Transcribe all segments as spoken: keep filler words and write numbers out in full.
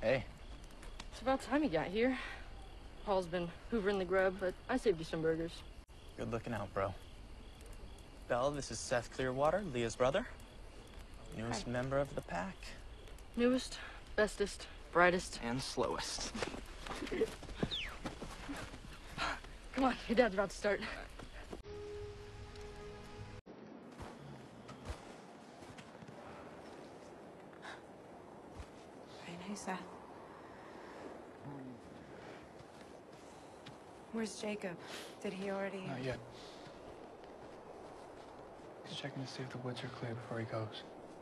Hey. It's about time you got here. Paul's been hoovering the grub, but I saved you some burgers. Good looking out, bro. Bella, this is Seth Clearwater, Leah's brother. Newest Hi. member of the pack. Newest, bestest, brightest. And slowest. Come on, your dad's about to start. Very nice, Seth. Where's Jacob? Did he already... Not yet. He's checking to see if the woods are clear before he goes.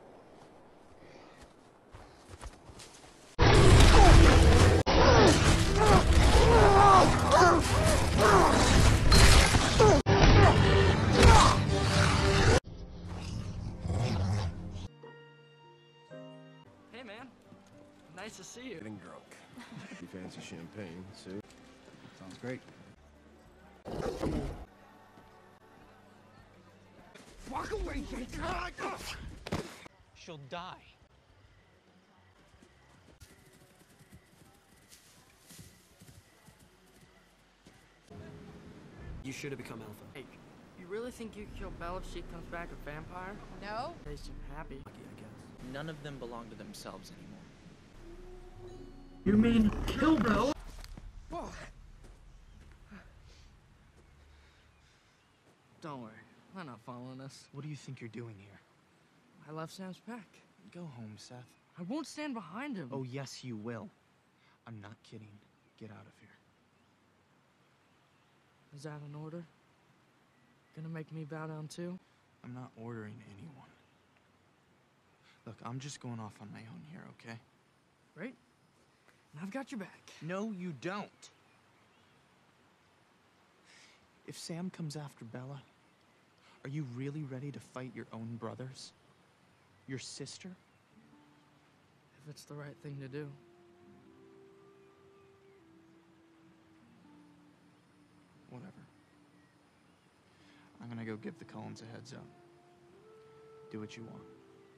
Hey, man. Nice to see you. Getting drunk. You fancy champagne, see? Sounds great. Walk away, Jacob! She'll die. You should have become Alpha. Hey, you really think you can kill Belle if she comes back a vampire? No? They seem happy. Lucky, I guess. None of them belong to themselves anymore. You mean kill Belle? Whoa. Don't worry, they're not following us. What do you think you're doing here? I left Sam's pack. Go home, Seth. I won't stand behind him. Oh, yes, you will. I'm not kidding. Get out of here. Is that an order? Gonna make me bow down too? I'm not ordering anyone. Look, I'm just going off on my own here, okay? Right? And I've got your back. No, you don't. If Sam comes after Bella, are you really ready to fight your own brothers? Your sister? If it's the right thing to do. Whatever. I'm gonna go give the Cullens a heads up. Do what you want.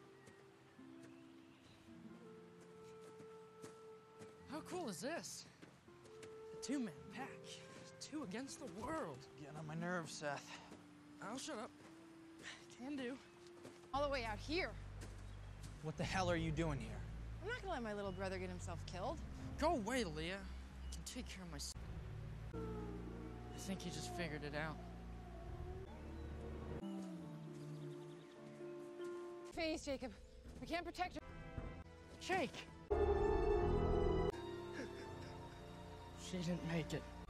How cool is this? A two-man pack. Two against the world. Getting on my nerves, Seth. I'll shut up. Can do. All the way out here. What the hell are you doing here? I'm not gonna let my little brother get himself killed. Go away, Leah. I can take care of myself. I think he just figured it out. Face, Jacob. We can't protect you. Jake! She didn't make it.